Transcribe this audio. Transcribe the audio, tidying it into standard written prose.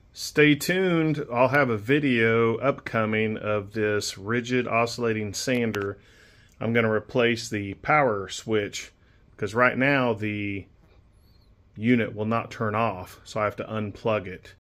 Stay tuned. I'll have a video upcoming of this Ridgid oscillating sander. I'm going to replace the power switch because right now the unit will not turn off, so I have to unplug it.